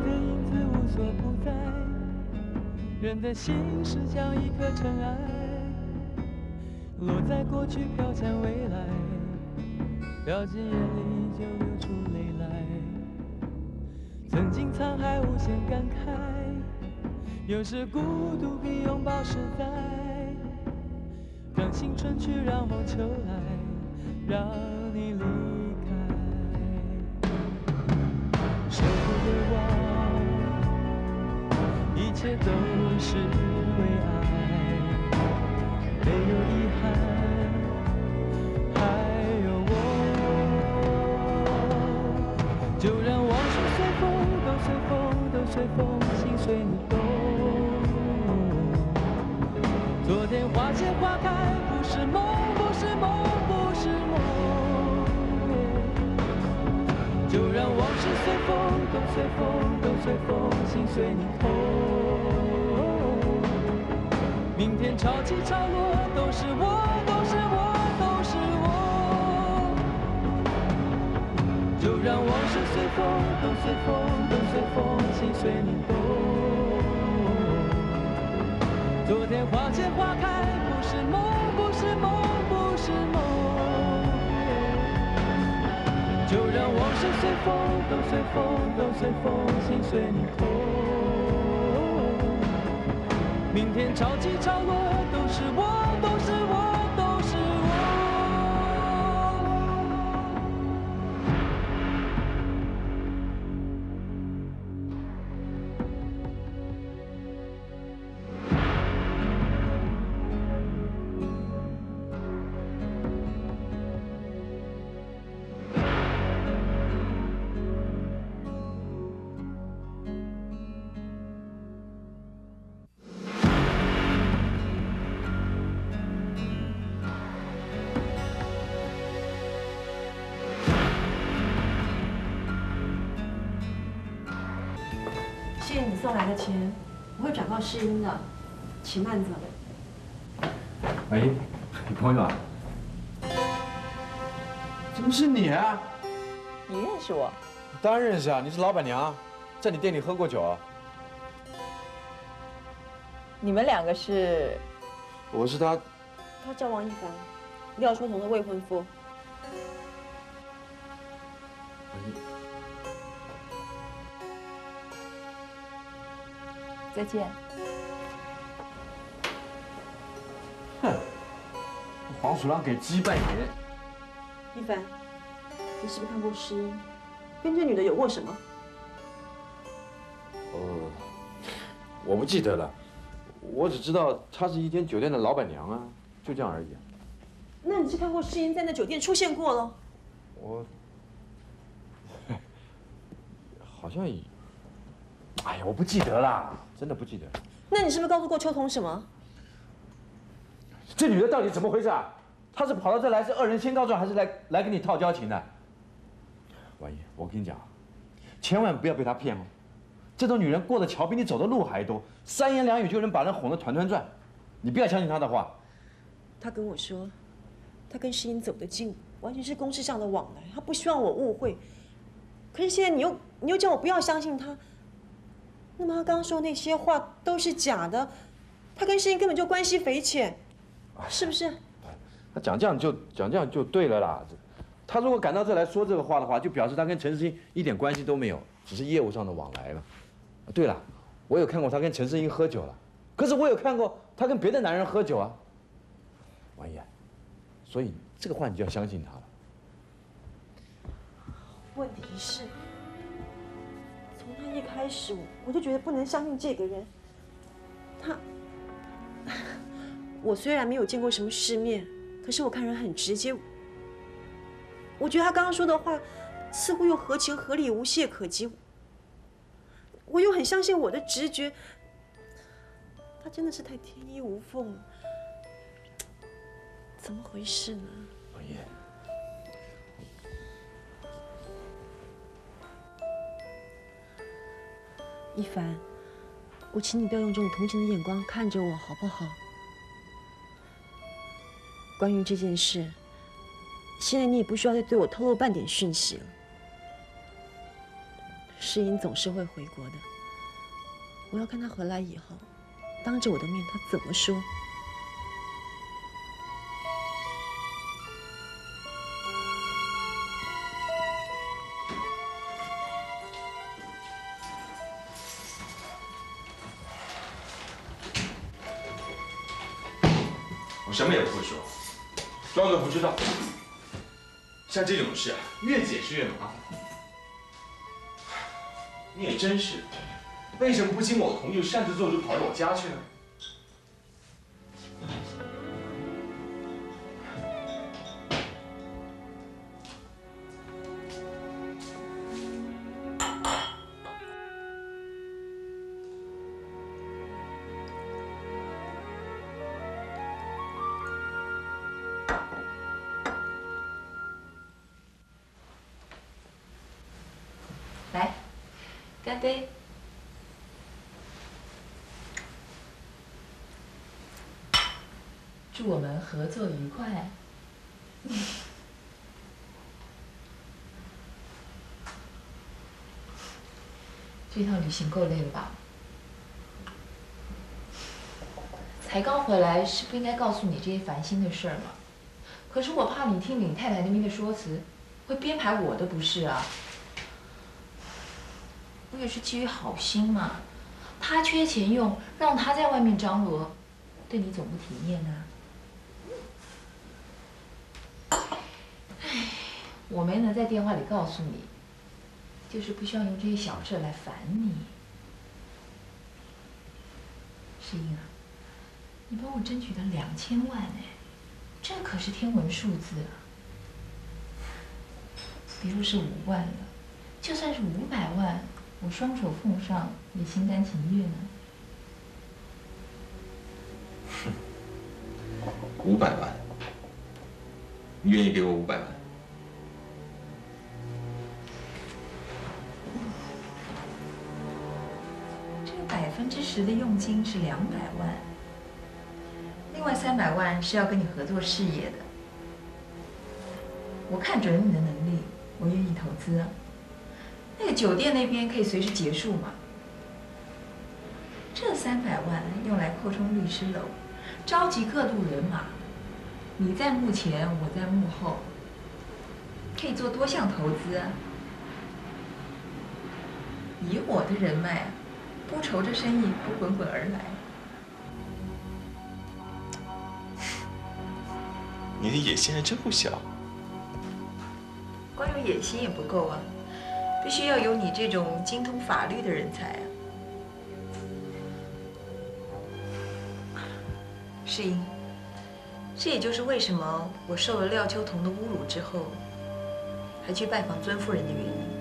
影子无所不在，人的心是像一颗尘埃，落在过去飘向未来，掉进眼里就流出泪来。曾经沧海无限感慨，有时孤独比拥抱实在。让青春去，让梦秋来，让你离开。舍不得忘，一切都是为爱，没有遗憾，还有我。就让往事随风，都随风，都随风，心随你动。昨天花谢花开，不是梦，不是梦，不是梦。就让往事随风，都随风，都随风，心随你痛。明天潮起潮落，都是我，都是我，都是我。就让往事随风，都随风，都随风，心随你动。昨天花谢花开，不是梦，不是梦，不是梦。就让往事随风，都随风，都随风，心随你痛。明天潮起潮落，都是我，都是我，都是我。 谢谢你送来的钱，我会转告世英的，请慢走。 喂，你朋友啊？怎么是你啊？ 你认识我？ 当然认识啊，你是老板娘，在你店里喝过酒啊。 你们两个是？ 我是他叫王一凡，廖春彤的未婚夫。 再见。 哼，黄鼠狼给鸡拜年。 一凡，你是不是看过诗音？跟这女的有过什么？ 我不记得了，我只知道她是一间酒店的老板娘啊，就这样而已。 那你是看过诗音在那酒店出现过了？ 我好像也，哎呀，我不记得啦，真的不记得。 那你是不是告诉过秋桐什么？ 这女的到底怎么回事啊？她是跑到这来是恶人先告状，还是来跟你套交情的？万一我跟你讲，千万不要被她骗哦。这种女人过的桥比你走的路还多，三言两语就能把人哄得团团转。你不要相信她的话。 她跟我说，她跟诗音走得近，完全是公事上的往来，她不希望我误会。可是现在你又叫我不要相信她，那么她刚刚说的那些话都是假的，她跟诗音根本就关系匪浅，是不是？ 他讲这样就对了啦。他如果赶到这来说这个话的话，就表示他跟陈世英一点关系都没有，只是业务上的往来了。对了，我有看过他跟陈世英喝酒了，可是我有看过他跟别的男人喝酒啊。王爷，所以这个话你就要相信他了。 问题是，从他一开始我就觉得不能相信这个人。我虽然没有见过什么世面，可是我看人很直接。我觉得他刚刚说的话，似乎又合情合理、无懈可击。我又很相信我的直觉，他真的是太天衣无缝了，怎么回事呢？ 王爷， 一凡，我请你不要用这种同情的眼光看着我，好不好？关于这件事，现在你也不需要再对我透露半点讯息了。 世英总是会回国的。我要看他回来以后，当着我的面他怎么说。 我什么也不会说，装作不知道。像这种事啊，越解释越麻烦。你也真是，为什么不经我同意就擅自做主跑到我家去呢？ 来，干杯！祝我们合作愉快。这趟旅行够累了吧？才刚回来，是不应该告诉你这些烦心的事儿吗？可是我怕你听领太太那边的说辞，会编排我的不是啊。我也是基于好心嘛，他缺钱用，让他在外面张罗，对你总不体面啊。唉，我没能在电话里告诉你，就是不希望用这些小事来烦你。世英啊，你帮我争取了2000万哎，这可是天文数字啊！别说是5万了，就算是500万。我双手奉上，也心甘情愿呢。 500万，你愿意给我500万？ 这个10%的佣金是200万，另外300万是要跟你合作事业的。我看准你的能力，我愿意投资啊。那个酒店那边可以随时结束嘛。这300万用来扩充律师楼。 召集各路人马，你在幕前，我在幕后，可以做多项投资啊。以我的人脉，不愁这生意不滚滚而来。 你的野心还真不小。 光有野心也不够啊，必须要有你这种精通法律的人才啊。 世英，这也就是为什么我受了廖秋桐的侮辱之后，还去拜访尊夫人的原因。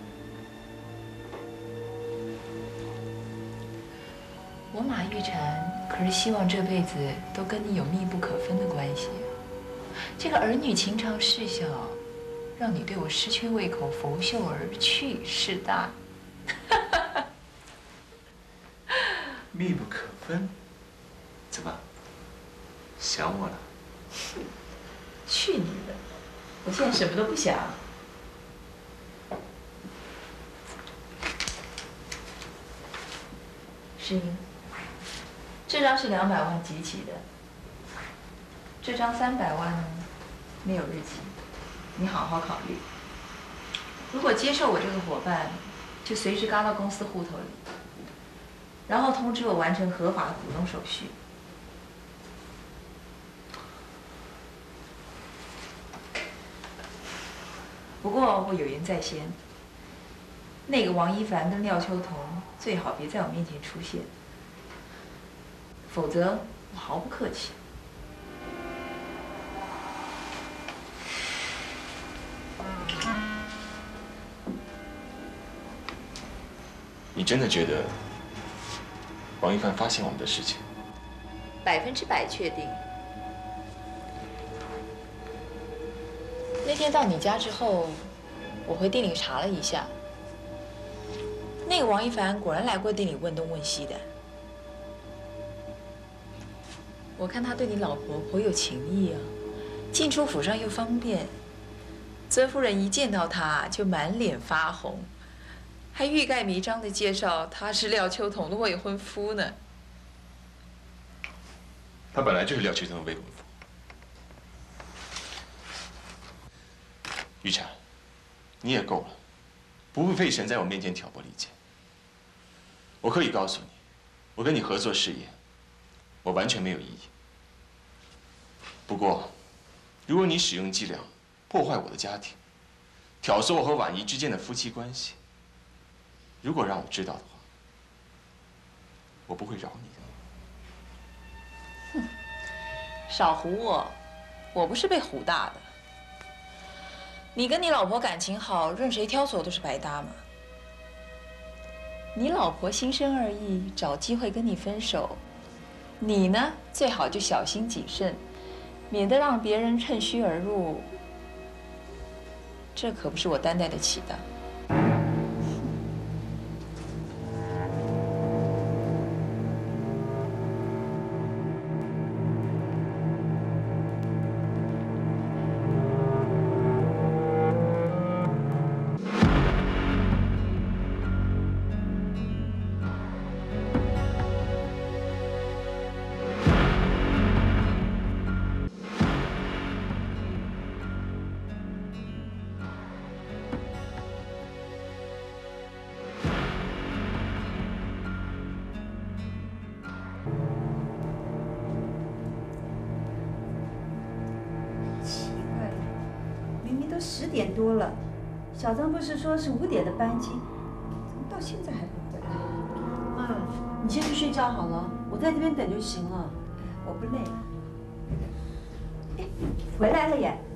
我马玉婵可是希望这辈子都跟你有密不可分的关系。这个儿女情长事小，让你对我失去胃口，拂袖而去，是大。 密不可分？怎么？ 想我了？ 去你的！我现在什么都不想。世英，这张是200万集齐的，这张300万呢，没有日期，你好好考虑。如果接受我这个伙伴，就随时嘎到公司户头里，然后通知我完成合法的股东手续。 不过我有言在先，那个王一凡跟廖秋桐最好别在我面前出现，否则我毫不客气。 你真的觉得王一凡发现我们的事情 100%确定。 那天到你家之后，我回店里查了一下，那个王一凡果然来过店里问东问西的。我看他对你老婆颇有情意啊，进出府上又方便。尊夫人一见到他就满脸发红， 还欲盖弥彰的介绍他是廖秋桐的未婚夫呢。 他本来就是廖秋桐的未婚夫。玉婵，你也够了，不必费神在我面前挑拨离间。我可以告诉你，我跟你合作事业，我完全没有异议。不过，如果你使用伎俩破坏我的家庭，挑唆我和婉仪之间的夫妻关系，如果让我知道的话，我不会饶你的。哼，少唬我，我不是被唬大的。你跟你老婆感情好，任谁挑唆都是白搭嘛。你老婆心生二意，找机会跟你分手，你呢最好就小心谨慎，免得让别人趁虚而入。这可不是我担待得起的。 10点多了，小张不是说是5点的班机，怎么到现在还不回来？ 妈，你先去睡觉好了，我在这边等就行了。 我不累。哎，回来了耶！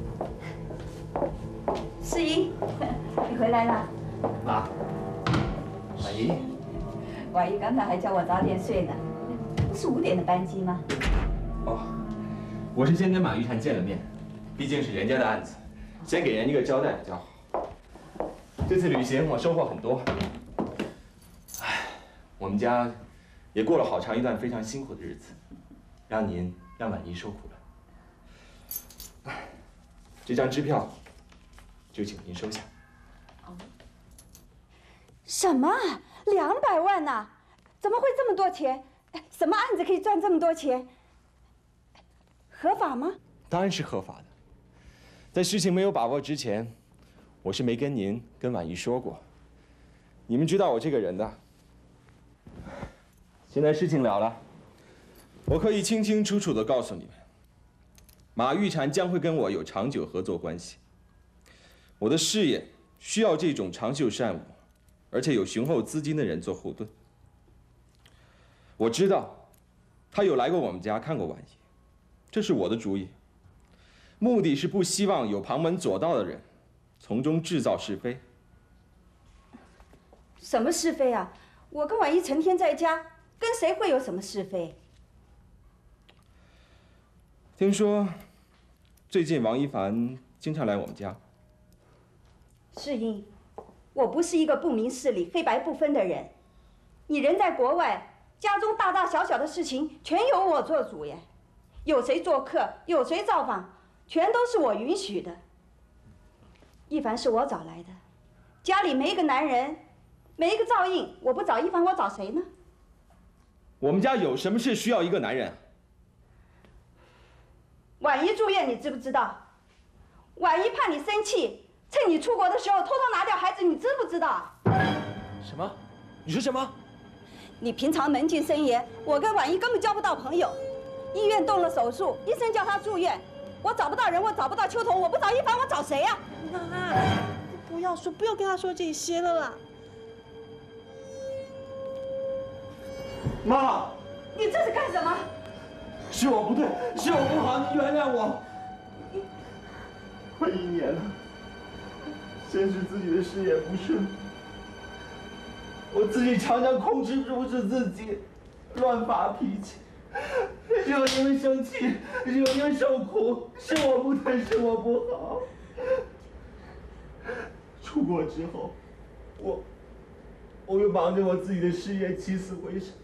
世英，你回来了。 妈，婉仪， 婉仪刚才还叫我早点睡呢。不是5点的班机吗？ 哦，我是先跟马玉婵见了面，毕竟是人家的案子。先给人一个交代比较好。这次旅行我收获很多，唉，我们家也过了好长一段非常辛苦的日子，让婉仪受苦了。唉，这张支票就请您收下。 什么？200万呐？怎么会这么多钱？什么案子可以赚这么多钱？合法吗？ 当然是合法的。在事情没有把握之前，我是没跟您跟婉仪说过。你们知道我这个人的。现在事情了了，我可以清清楚楚地告诉你们，马玉婵将会跟我有长久合作关系。我的事业需要这种长袖善舞，而且有雄厚资金的人做后盾。我知道，他有来过我们家看过婉仪，这是我的主意。目的是不希望有旁门左道的人从中制造是非。 什么是非啊？我跟婉仪成天在家，跟谁会有什么是非？ 听说最近王一凡经常来我们家。 世英，我不是一个不明事理、黑白不分的人。你人在国外，家中大大小小的事情全由我做主耶。有谁做客，有谁造访，全都是我允许的。一凡是我找来的，家里没一个男人，没一个照应，我不找一凡，我找谁呢？ 我们家有什么事需要一个男人？ 婉仪住院，你知不知道？婉仪怕你生气，趁你出国的时候偷偷拿掉孩子，你知不知道？ 什么？你说什么？ 你平常门禁森严，我跟婉仪根本交不到朋友。医院动了手术，医生叫她住院，我找不到人，我找不到秋桐，我不找一凡，我找谁呀？ 妈，不要跟他说这些了啦。 妈， 你这是干什么？ 是我不对，是我不好，你原谅我。 快1年了，先是自己的事业不顺，我自己常常控制不住自己，乱发脾气，惹你们生气，惹你们受苦，是我不对，是我不好。出国之后，我又忙着我自己的事业，起死回生。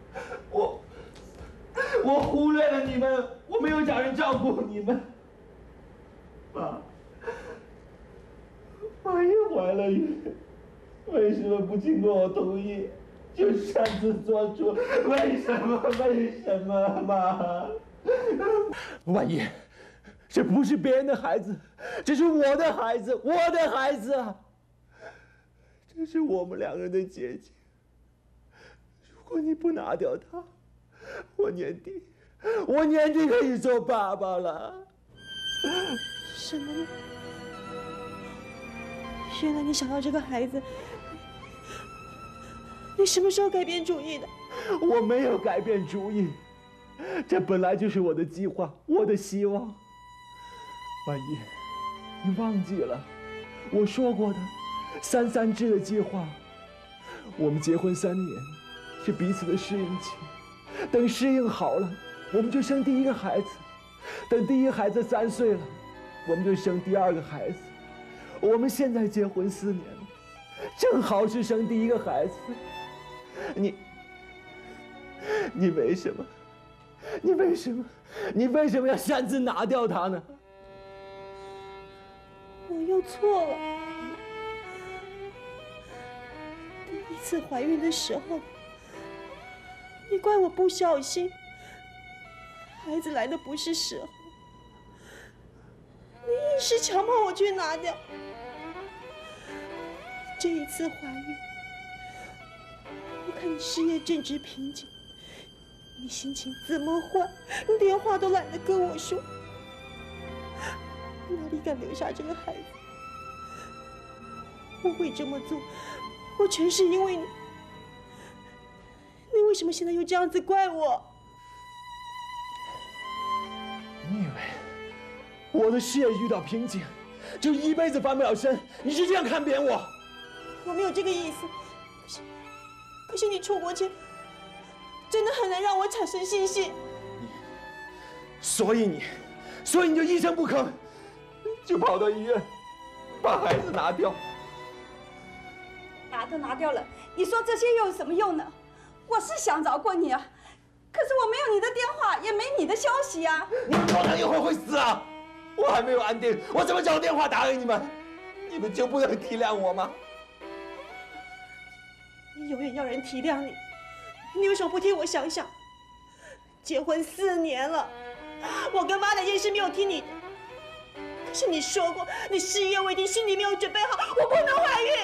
我忽略了你们，我没有找人照顾你们。妈也怀了孕， 为什么不经过我同意就擅自做主？为什么？为什么，妈？万一这不是别人的孩子，这是我的孩子，我的孩子啊！这是我们两个人的结晶。如果你不拿掉他，我年底可以做爸爸了。 什么呢？原来你想要这个孩子，你什么时候改变主意的？ 我没有改变主意，这本来就是我的计划，我的希望。万一你忘记了我说过的3-3制的计划，我们结婚3年是彼此的适应期，等适应好了，我们就生第一个孩子，等第一个孩子3岁了，我们就生第2个孩子。我们现在结婚4年了，正好是生第一个孩子。你为什么？你为什么要擅自拿掉他呢？ 我又错了。第一次怀孕的时候，你怪我不小心，孩子来的不是时候，你硬是强迫我去拿掉。这一次怀孕，我看你事业正值瓶颈，你心情这么坏，你连话都懒得跟我说，你哪里敢留下这个孩子？我会这么做，我全是因为你。你为什么现在又这样子怪我？ 你以为我的事业遇到瓶颈，就一辈子翻不了身？你是这样看扁我？ 我没有这个意思，可是你出国前真的很难让我产生信心。 所以你就一声不吭，就跑到医院把孩子拿掉。 拿都拿掉了，你说这些又有什么用呢？我是想找过你啊，可是我没有你的电话，也没你的消息啊。 你们多等一会儿会死啊！我还没有安定，我怎么找电话打给你们？你们就不能体谅我吗？ 你永远要人体谅你，你为什么不替我想想？结婚4年了，我跟妈的件事没有听你的。可是你说过，你事业未定，心里没有准备好，我不能怀孕。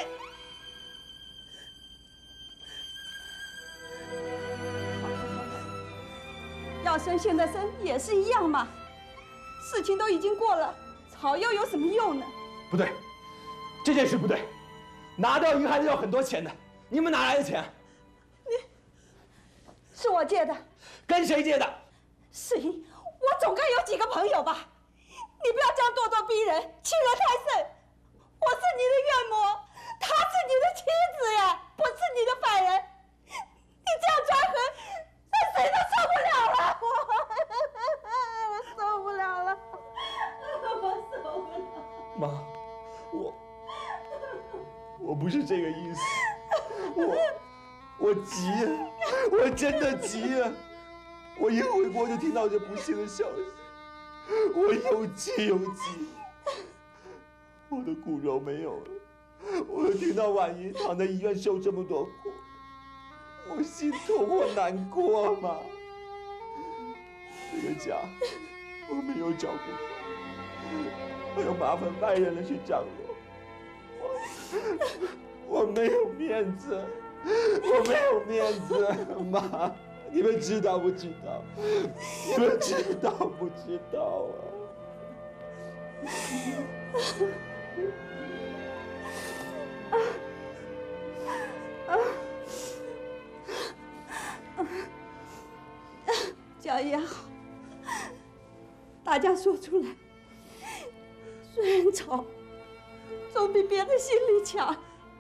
要生现在生也是一样嘛，事情都已经过了，吵又有什么用呢？ 不对，这件事不对，拿掉一个孩子要很多钱的，你们哪来的钱？ 是我借的。 跟谁借的？ 世英，我总该有几个朋友吧？你不要这样咄咄逼人，欺人太甚！我是你的岳母，她是你的妻子呀，不是你的反人。你这样抓痕，那谁都受不了了。我受不了了，我受不了。 妈，我不是这个意思，我急呀，我真的急呀！我一回国就听到这不幸的消息，我又气又急。我的骨肉没有了，我又听到婉莹躺在医院受这么多苦，我心痛，我难过嘛。这个家我没有照顾好，还要麻烦外人来去张罗，我没有面子，我没有面子，妈。你们知道不知道？你们知道不知道啊？这样也好，大家说出来，虽然吵，总比憋在心里强。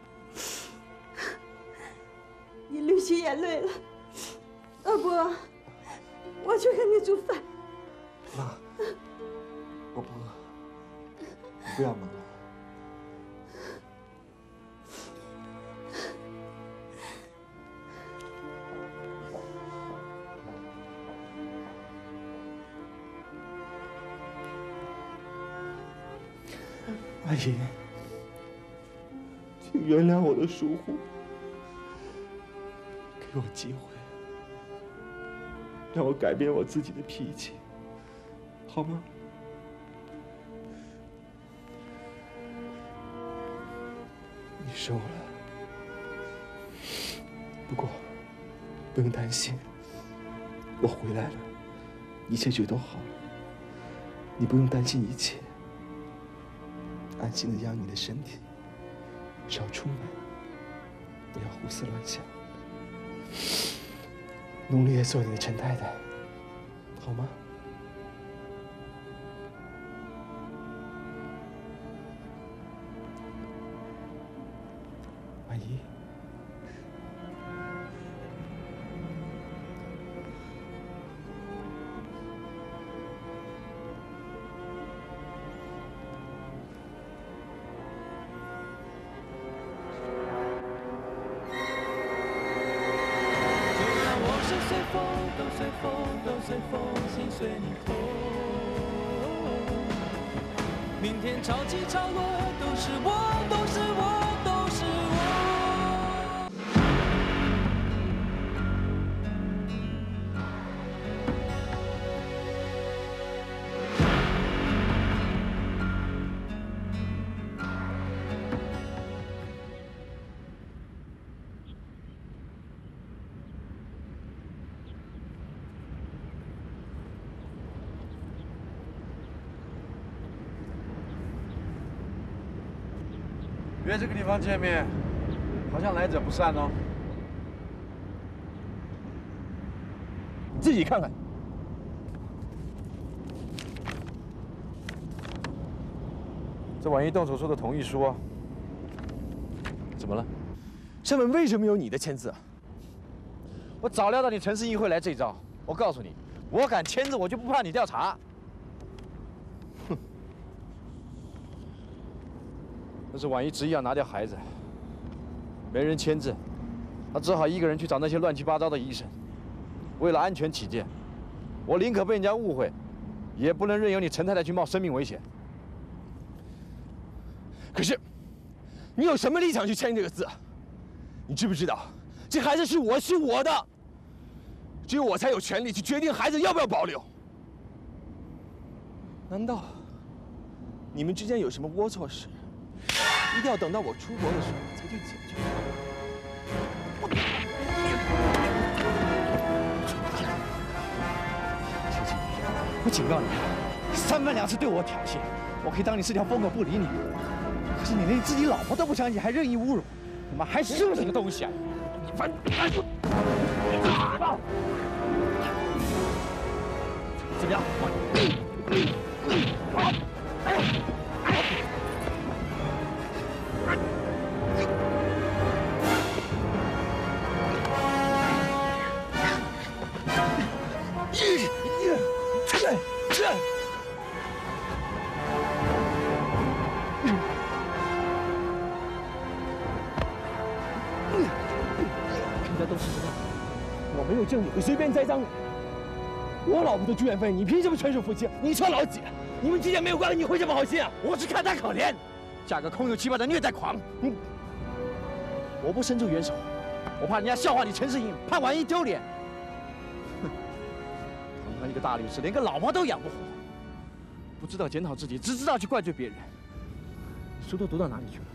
你流起眼泪了。要不，我去给你煮饭。 妈，我不饿，你不要忙了。阿姨，这请原谅我的疏忽，给我机会，让我改变我自己的脾气，好吗？你收了，不过不用担心，我回来了，一切就都好了。你不用担心一切，安心的养你的身体，少出门，不要胡思乱想，努力地做你的陈太太，好吗？婉仪。 随风，心随你痛。明天潮起潮落，都是我，都是我，都是我。 约这个地方见面，好像来者不善哦。 自己看看。 这婉仪动手术的同意书啊，怎么了？ 上面为什么有你的签字啊？ 我早料到你陈世英会来这招。我告诉你，我敢签字，我就不怕你调查。哼！那是婉仪执意要拿掉孩子，没人签字，他只好一个人去找那些乱七八糟的医生。为了安全起见，我宁可被人家误会，也不能任由你陈太太去冒生命危险。 可是，你有什么立场去签这个字？你知不知道，这孩子是我的，只有我才有权利去决定孩子要不要保留。难道你们之间有什么龌龊事？一定要等到我出国的时候才去解决？ 我警告你，三番两次对我挑衅，我可以当你是条疯狗不理你。可是你连自己老婆都不相信，还任意侮辱，他妈还是不是个东西啊！你反怎么样？ 大家都是知道，我没有证据会随便栽赃你。我老婆的住院费，你凭什么全数付清？你臭老几？你们之间没有关系，你会这么好心啊？ 我只看她可怜，嫁个空有其表的虐待狂。我不伸出援手，我怕人家笑话你陈世英，怕婉仪丢脸。哼，堂堂一个大律师，连个老婆都养不活，不知道检讨自己，只知道去怪罪别人。书都读到哪里去了？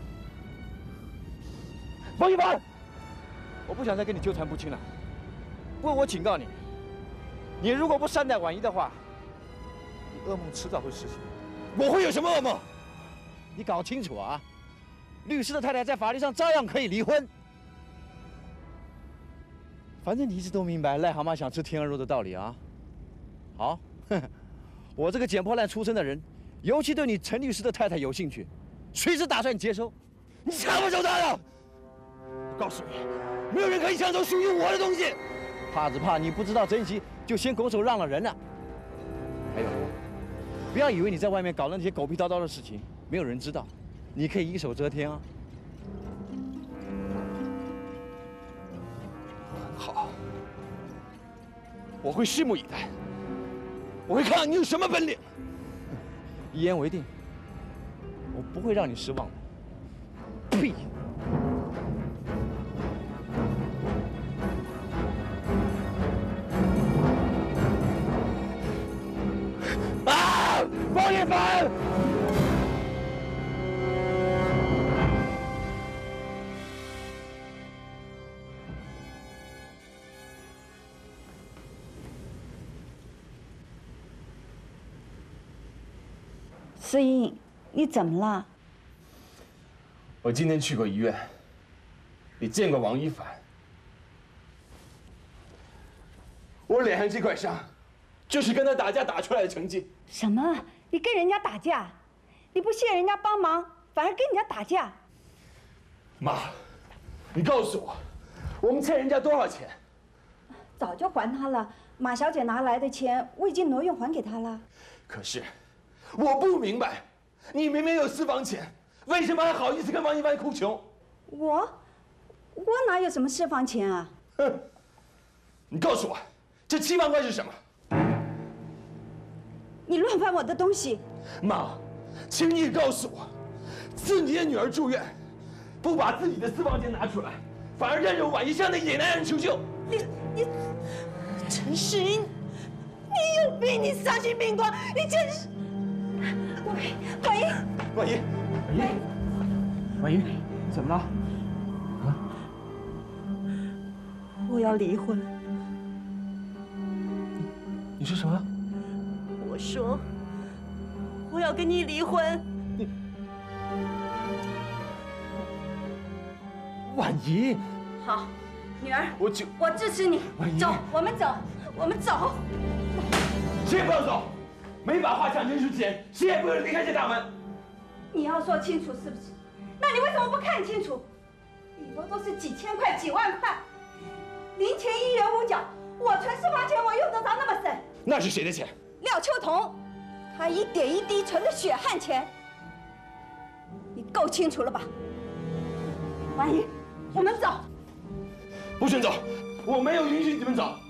方一凡，我不想再跟你纠缠不清了。不过我警告你，你如果不善待婉仪的话，你噩梦迟早会实现。 我会有什么噩梦？ 你搞清楚啊！律师的太太在法律上照样可以离婚。反正你一直都明白癞蛤蟆想吃天鹅肉的道理啊。好，我这个捡破烂出身的人，尤其对你陈律师的太太有兴趣，随时打算接收。 你抢不走他的！我告诉你，没有人可以抢走属于我的东西。 怕只怕你不知道珍惜，就先拱手让了人了。还有，不要以为你在外面搞那些狗屁叨叨的事情，没有人知道，你可以一手遮天啊。 很好，我会拭目以待，我会看看你有什么本领。 一言为定，我不会让你失望的。屁！ 王一凡！ 诗英，你怎么了？ 我今天去过医院，也见过王一凡。我脸上这块伤，就是跟他打架打出来的成绩。 什么？你跟人家打架？你不谢人家帮忙，反而跟人家打架？ 妈，你告诉我，我们欠人家多少钱？ 早就还他了。马小姐拿来的钱，我已经挪用还给她了。 可是，我不明白，你明明有私房钱，为什么还好意思跟王一凡哭穷？ 我哪有什么私房钱啊？ 哼！你告诉我，这7万块是什么？ 你乱翻我的东西！ 妈，请你告诉我，自己的女儿住院，不把自己的私房钱拿出来，反而任由婉仪向那野男人求救。 你， 陈世英，你有病！你丧心病狂！你真是…… 婉仪， 婉仪， 婉仪，你怎么了？ 我要离婚。 你说什么？ 我说我要跟你离婚。 婉仪， 好，女儿， 我支持你。走，我们走，我们走。 谁也不要走，没把话讲清楚之前，谁也不能离开这大门。 你要说清楚是不是？那你为什么不看清楚？里头都是几千块、几万块，零钱1元5角。我存私房钱，我用得着那么省？ 那是谁的钱？ 廖秋桐，他一点一滴存的血汗钱，你够清楚了吧？婉仪，我们走。 不准走！我没有允许你们走。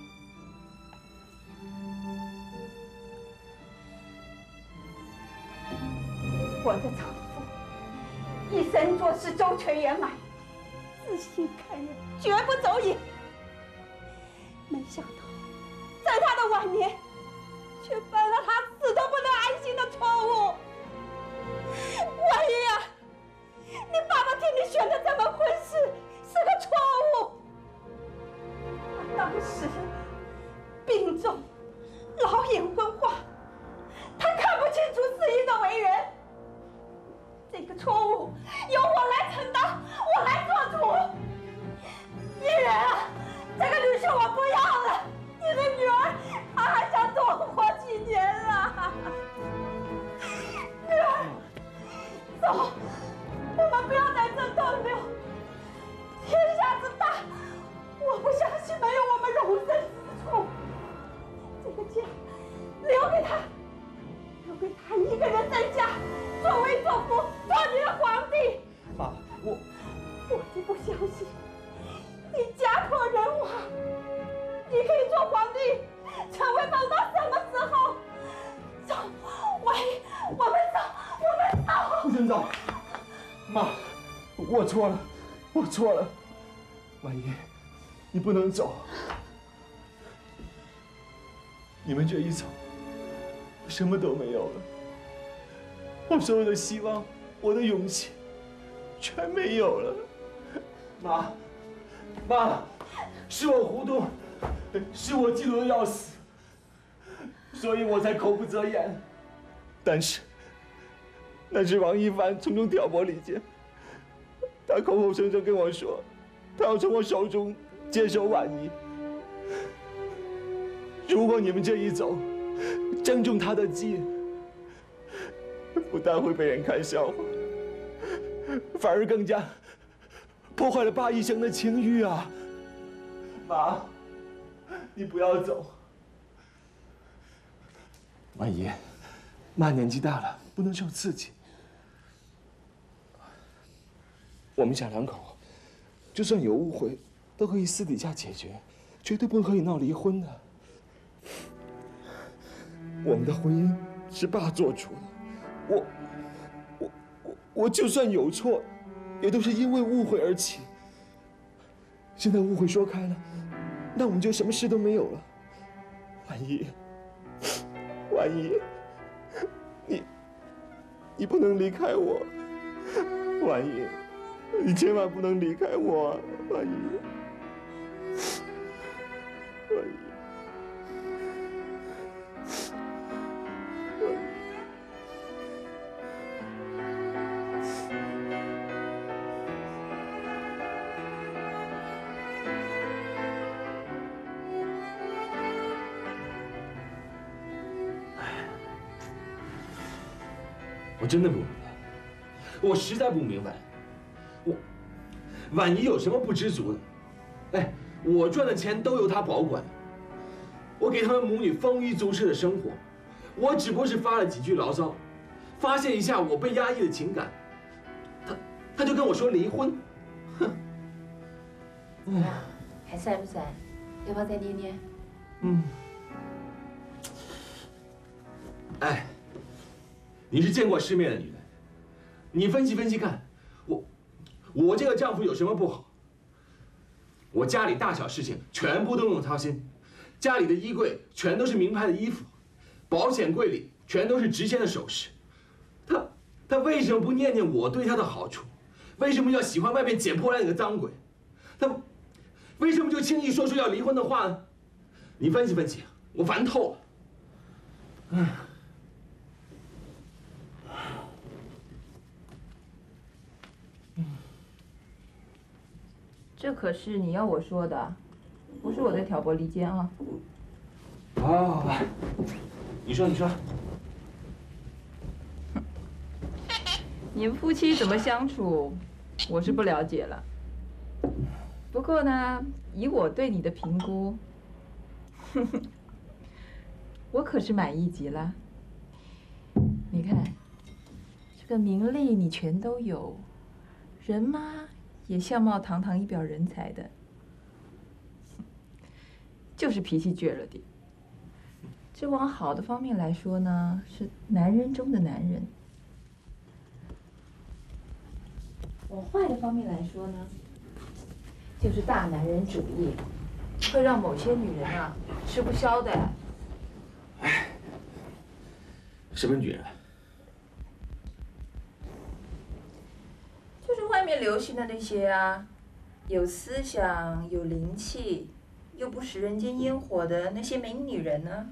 我的丈夫一生做事周全圆满，自信看人，绝不走眼。没想到，在他的晚年，却犯了他死都不能安心的错误。婉仪啊，你爸爸替你选的这门婚事是个错误。他当时病重，老眼昏花，他看不清楚世英的为人。这个错误由我来承担，我来做主。依然啊，这个女婿我不要了，你的女儿她还想多活几年啊！女儿，走，我们不要在这逗留。天下之大，我不相信没有我们容身之处。这个家留给他，留给他一个人在家作威作福，做你的皇帝。 妈， 我就不相信你家破人亡，你可以做皇帝，成为放到什么时候？走，婉仪，我们走，我们走。 不准走！妈，我错了，我错了。婉仪，你不能走。你们这一走，我什么都没有了。我所有的希望，我的勇气，全没有了。妈，是我糊涂，是我嫉妒的要死，所以我才口不择言。但是，那是王一凡从中挑拨离间，他口口声声跟我说，他要从我手中接手婉仪。如果你们这一走，正中他的计，不但会被人看笑话，反而更加破坏了爸一生的清誉啊！妈，你不要走。婉仪，妈年纪大了，不能受刺激。我们小两口，就算有误会，都可以私底下解决，绝对不可以闹离婚的。我们的婚姻是爸做主的，我就算有错，也都是因为误会而起。现在误会说开了，那我们就什么事都没有了。婉仪， 你不能离开我，婉仪，你千万不能离开我，婉仪，婉仪。 我真的不明白，我实在不明白，婉仪有什么不知足的？哎，我赚的钱都由她保管，我给他们母女丰衣足食的生活，我只不过是发了几句牢骚，发泄一下我被压抑的情感，他就跟我说离婚，哼！ 怎么样，还酸不酸？要不要再捏捏？ 嗯。哎。 你是见过世面的女人，你分析分析看，我这个丈夫有什么不好？我家里大小事情全部都用操心，家里的衣柜全都是名牌的衣服，保险柜里全都是值钱的首饰。他为什么不念念我对他的好处？为什么要喜欢外面捡破烂那个脏鬼？他为什么就轻易说出要离婚的话呢？你分析分析，我烦透了。唉。 这可是你要我说的，不是我在挑拨离间啊。 好，你说。 你们夫妻怎么相处，我是不了解了。不过呢，以我对你的评估，我可是满意极了。你看，这个名利你全都有，人嘛。 也相貌堂堂、一表人才的，就是脾气倔了点。这往好的方面来说呢，是男人中的男人；往坏的方面来说呢，就是大男人主义，会让某些女人啊吃不消的。 哎，什么女人？ 就是外面流行的那些啊，有思想、有灵气，又不食人间烟火的那些美女人呢？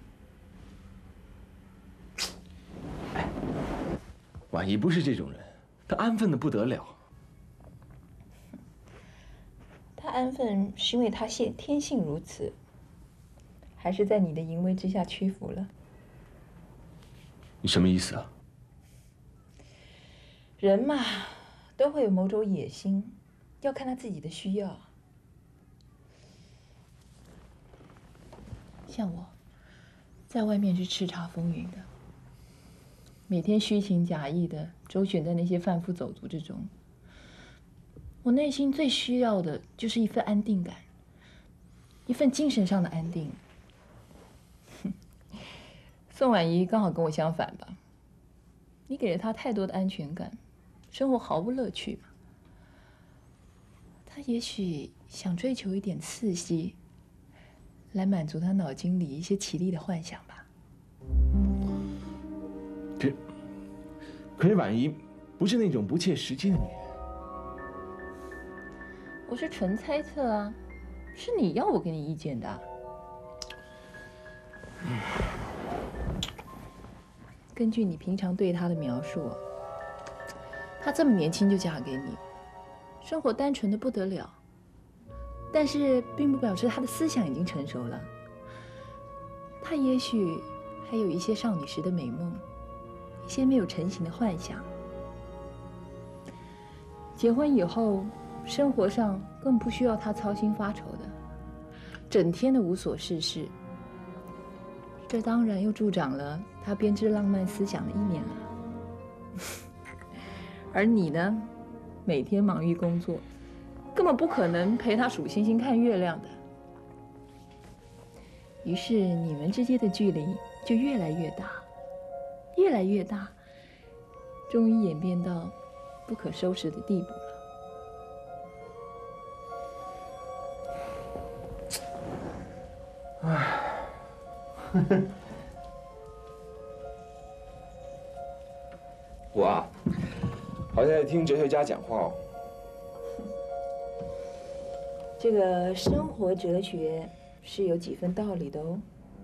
哎，婉仪不是这种人，她安分的不得了。 她安分是因为她天性如此，还是在你的淫威之下屈服了？ 你什么意思啊？ 人嘛。 都会有某种野心，要看他自己的需要。像我，在外面是叱咤风云的，每天虚情假意的周旋在那些贩夫走卒之中。我内心最需要的就是一份安定感，一份精神上的安定。宋婉仪刚好跟我相反吧，你给了她太多的安全感。 生活毫无乐趣嘛？他也许想追求一点刺激，来满足他脑筋里一些奇丽的幻想吧。 可是婉仪不是那种不切实际的女人。 我是纯猜测啊，是你要我给你意见的。根据你平常对他的描述。 她这么年轻就嫁给你，生活单纯的不得了。但是并不表示她的思想已经成熟了。她也许还有一些少女时的美梦，一些没有成型的幻想。结婚以后，生活上更不需要她操心发愁的，整天的无所事事。这当然又助长了她编织浪漫思想的意念了。而你呢，每天忙于工作，根本不可能陪他数星星看月亮的。于是你们之间的距离就越来越大，越来越大，终于演变到不可收拾的地步了。唉， 我啊，好像在听哲学家讲话哦。 这个生活哲学是有几分道理的哦。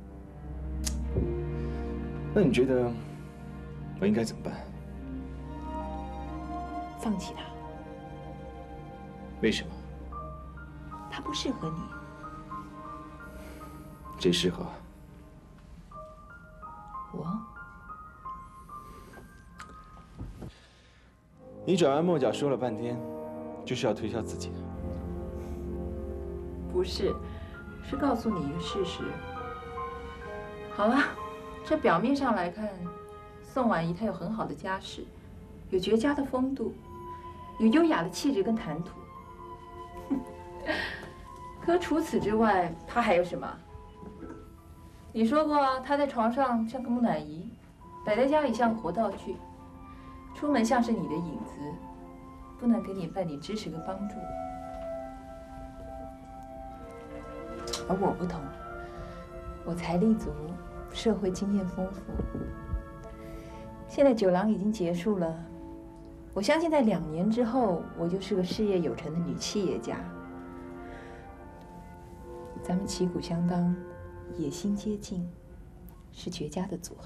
那你觉得我应该怎么办？ 放弃他， 为什么？ 他不适合你。 谁适合？ 我。 你转弯抹角说了半天，就是要推销自己。 不是，是告诉你一个事实。好了，这表面上来看，宋婉仪她有很好的家世，有绝佳的风度，有优雅的气质跟谈吐。可除此之外，她还有什么？你说过她在床上像个木乃伊，摆在家里像个活道具，出门像是你的影子，不能给你半点支持跟帮助。而我不同，我财力足，社会经验丰富。现在酒廊已经结束了，我相信在2年之后，我就是个事业有成的女企业家。咱们旗鼓相当，野心接近，是绝佳的组合。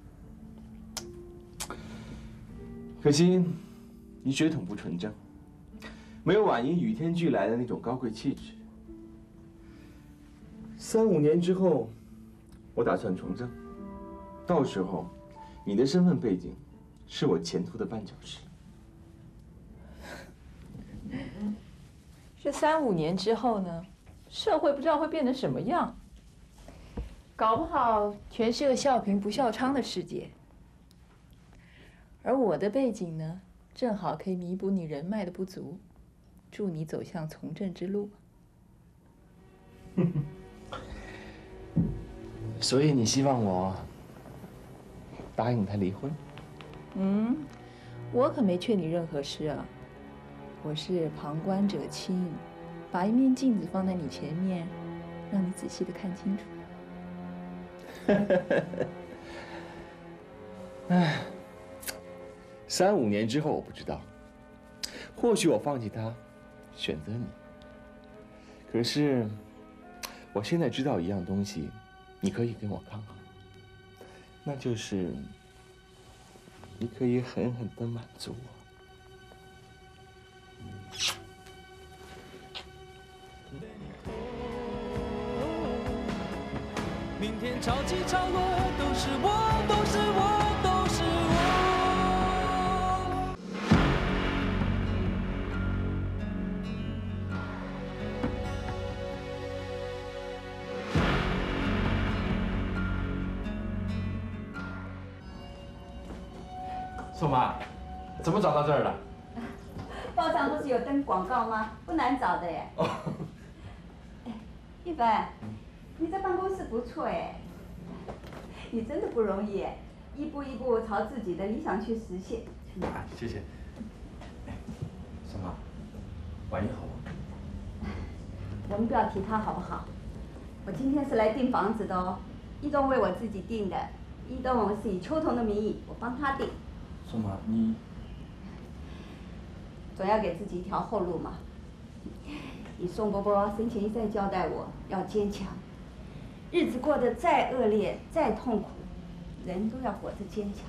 可惜，你血统不纯正，没有婉仪与天俱来的那种高贵气质。3、5年之后，我打算从政，到时候，你的身份背景，是我前途的绊脚石。 这3、5年之后呢，社会不知道会变成什么样，搞不好全是个笑贫不笑娼的世界。而我的背景呢，正好可以弥补你人脉的不足，助你走向从政之路。 所以你希望我答应他离婚？ 我可没劝你任何事啊。我是旁观者清，把一面镜子放在你前面，让你仔细的看清楚。 唉，3、5年之后我不知道，或许我放弃他，选择你。可是，我现在知道一样东西，你可以跟我刚好，那就是你可以狠狠地满足我。 明天潮起潮落，都是我，都是我，都是我。 宋妈，怎么找到这儿了？ 报上不是有登广告吗？不难找的耶。哦。哎，一凡，你这办公室不错哎，你真的不容易哎，一步一步朝自己的理想去实现。 谢谢。宋妈，婉仪好吗？ 我们不要提他好不好？我今天是来订房子的哦，一栋为我自己订的，一栋是以秋桐的名义，我帮他订。 宋妈，你总要给自己一条后路嘛。你宋伯伯生前一再交代我要坚强，日子过得再恶劣、再痛苦，人都要活得坚强。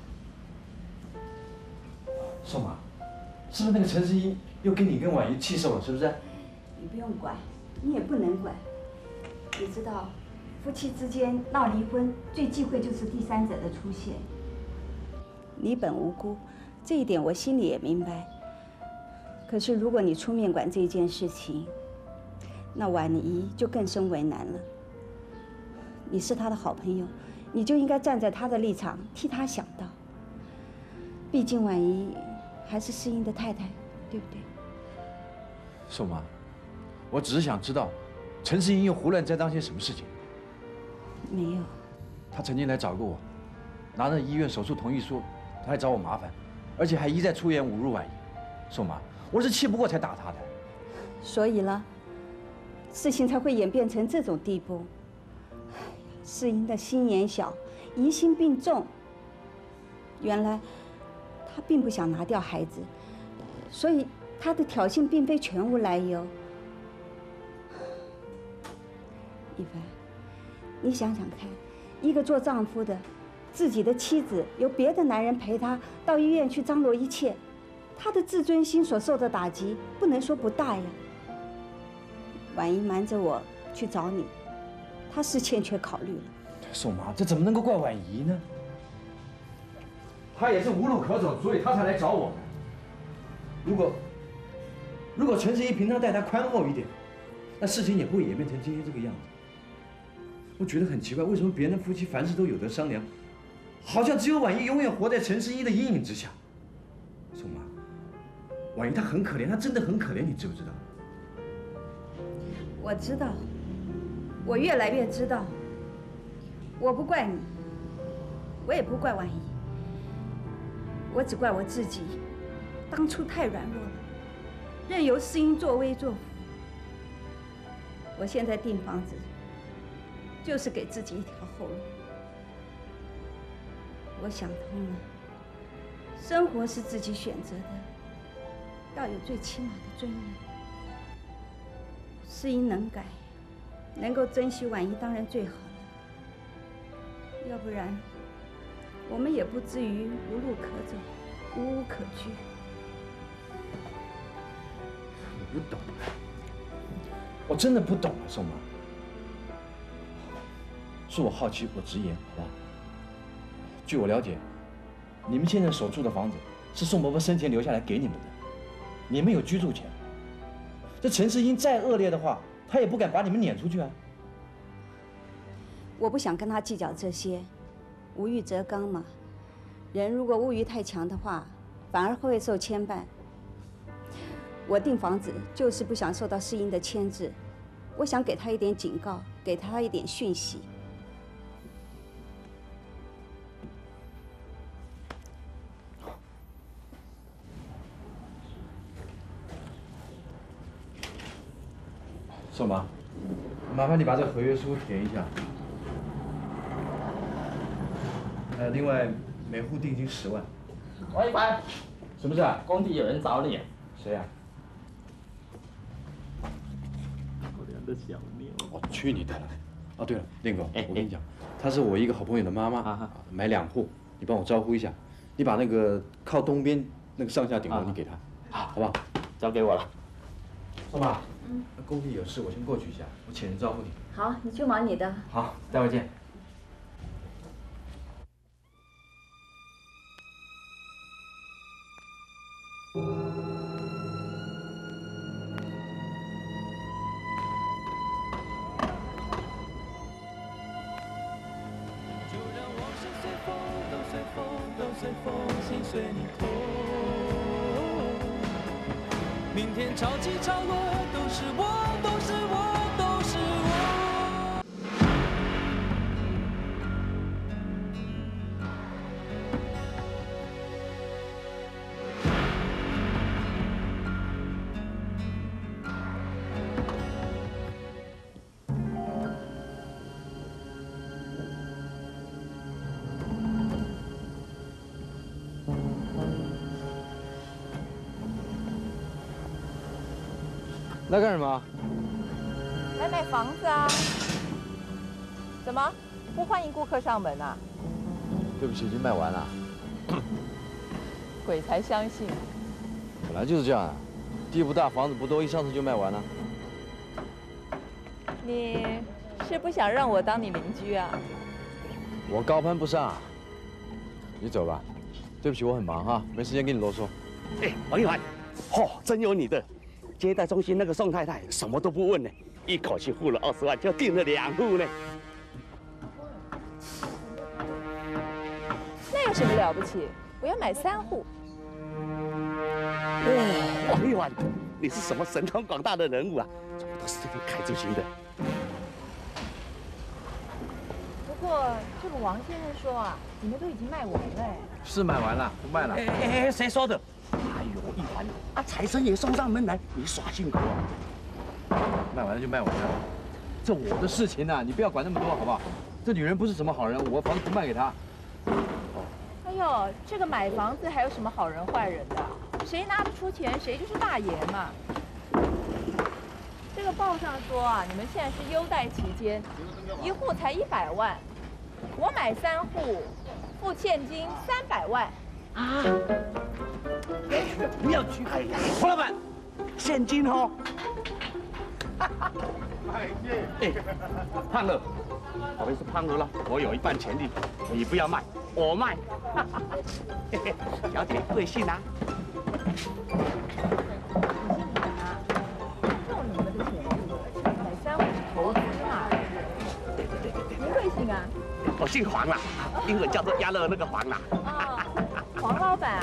宋妈，是不是那个陈世英又给你跟婉仪气受了？是不是？ 你不用管，你也不能管。你知道，夫妻之间闹离婚，最忌讳就是第三者的出现。你本无辜，这一点我心里也明白。可是如果你出面管这件事情，那婉仪就更生为难了。你是她的好朋友，你就应该站在她的立场替她想到。毕竟婉仪还是世英的太太，对不对？ 宋妈，我只是想知道，陈世英又胡乱栽赃些什么事情？ 没有。 他曾经来找过我，拿着医院手术同意书，他还找我麻烦，而且还一再出言侮辱婉仪。宋妈，我是气不过才打他的。 所以呢，事情才会演变成这种地步。世英的心眼小，疑心病重。原来他并不想拿掉孩子，所以他的挑衅并非全无来由。一凡，你想想看，一个做丈夫的，自己的妻子由别的男人陪他到医院去张罗一切，他的自尊心所受的打击，不能说不大呀。婉仪瞒着我去找你，他是欠缺考虑了。 宋妈，这怎么能够怪婉仪呢？她也是无路可走，所以她才来找我们。如果陈世一平常待她宽厚一点，那事情也不会演变成今天这个样子。我觉得很奇怪，为什么别人的夫妻凡事都有得商量，好像只有婉仪永远活在陈世一的阴影之下。宋妈，婉仪她很可怜，她真的很可怜，你知不知道？ 我知道，我越来越知道。我不怪你，我也不怪婉仪，我只怪我自己，当初太软弱了，任由世英作威作福。我现在订房子，就是给自己一条后路。我想通了，生活是自己选择的，要有最起码的尊严。世英能改，能够珍惜婉仪，当然最好了。要不然，我们也不至于无路可走，无屋可居。 我不懂，我真的不懂啊，宋妈。是我好奇，我直言，好不好？据我了解，你们现在所住的房子是宋伯伯生前留下来给你们的，你们有居住权。这陈世英再恶劣的话，他也不敢把你们撵出去啊。 我不想跟他计较这些，无欲则刚嘛。人如果物欲太强的话，反而会受牵绊。我订房子就是不想受到世英的牵制，我想给他一点警告，给他一点讯息。 宋妈，麻烦你把这合约书填一下。另外每户定金10万。 王一凡， 什么事啊？ 工地有人找你。 谁呀？ 可怜的小妞。 我去你的了！哦，对了，令哥，我跟你讲，她是我一个好朋友的妈妈，买2户，你帮我招呼一下。你把那个靠东边那个上下顶楼你给她，好不好？ 交给我了。 宋妈，工地有事，我先过去一下，我请人招呼你。 好，你去忙你的。 好，待会见。 明天潮起潮落，都是我，都是我，都是我。 来干什么？ 来买房子啊？怎么不欢迎顾客上门啊？ 对不起，已经卖完了。 鬼才相信！ 本来就是这样啊，地不大，房子不多，一上车就卖完了。 你是不想让我当你邻居啊？ 我高攀不上啊。你走吧，对不起，我很忙哈，没时间跟你啰嗦。 哎，王一凡，真有你的！接待中心那个宋太太什么都不问呢，一口气付了20万，就订了2户呢。 那有什么了不起？我要买3户。 哇，王一凡，你是什么神通广大的人物啊？怎么都是这么开出心的？ 不过这个王先生说啊，你们都已经卖完了。 是买完了，不卖了。 哎，谁说的？哎呦，一凡啊，财神爷送上门来，你耍辛苦啊！ 卖完了就卖完了，这我的事情啊，你不要管那么多，好不好？这女人不是什么好人，我房子不卖给她。 哎哎呦，这个买房子还有什么好人坏人的？谁拿得出钱，谁就是大爷嘛。这个报上说啊，你们现在是优待期间，一户才100万，我买3户，付现金300万。 啊！不要去！哎呀，胡老板，现金哦。哎，胖了，我们是胖了，我有一半权利，你不要卖，我卖。小姐贵姓啊？ 用你们的钱买3户是投资嘛？您贵姓啊？ 我姓黄啦，英文叫做鸭乐那个黄啦。 啊，黄老板。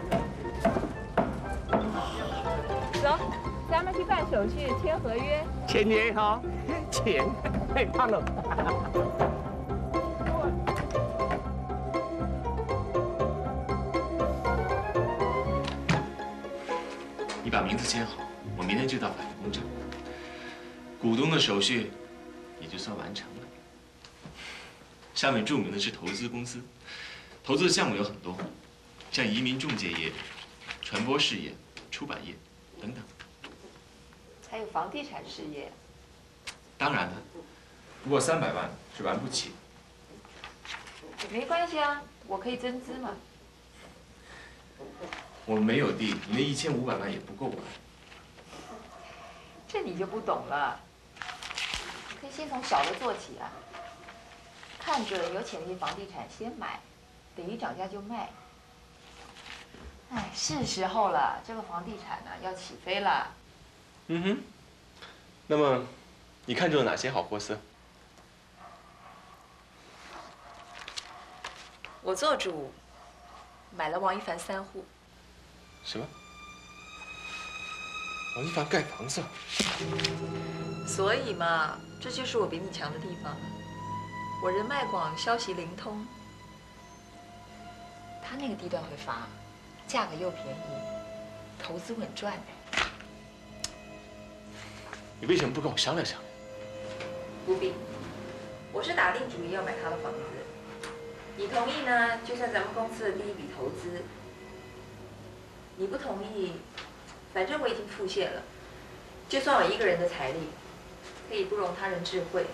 走，咱们去办手续，签合约。 签约哈，钱，嘿，胖了。 你把名字签好，我明天就到法律公证。股东的手续也就算完成了。下面注明的是投资公司，投资的项目有很多，像移民中介业、传播事业、出版业等等。 还有房地产事业。 当然了，不过300万是玩不起。 没关系啊，我可以增资嘛。 我们没有地，你那1500万也不够玩。 这你就不懂了，可以先从小的做起啊。看准有潜力房地产先买，等于涨价就卖。哎，是时候了，这个房地产呢要起飞了。 嗯哼，那么你看中了哪些好货色？ 我做主买了王一凡3户。 什么？王一凡盖房子？ 所以嘛，这就是我比你强的地方。我人脉广，消息灵通。他那个地段会发，价格又便宜，投资稳赚。 你为什么不跟我商量商量？ 不必，我是打定主意要买他的房子。你同意呢，就算咱们公司的第一笔投资；你不同意，反正我已经付现了。就算我一个人的财力，可以不容他人智慧。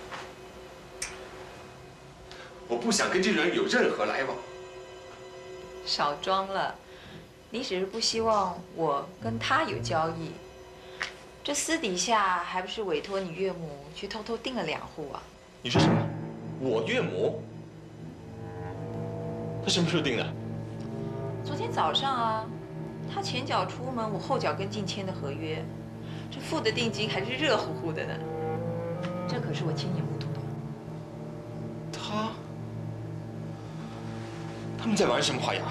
我不想跟这种人有任何来往。 少装了，你只是不希望我跟他有交易。这私底下还不是委托你岳母去偷偷订了2户啊？ 你说什么？我岳母？他什么时候订的？ 昨天早上啊，他前脚出门，我后脚跟进签的合约，这付的定金还是热乎乎的呢。这可是我亲眼目睹的。 他们在玩什么花样？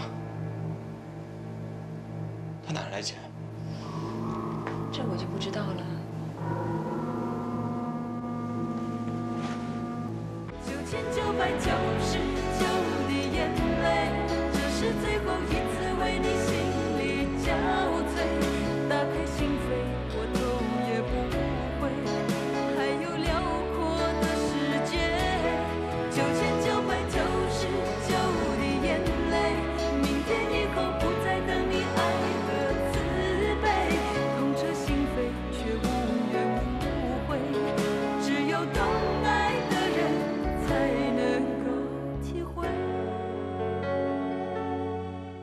他哪来钱？ 这我就不知道了。 9千9百9。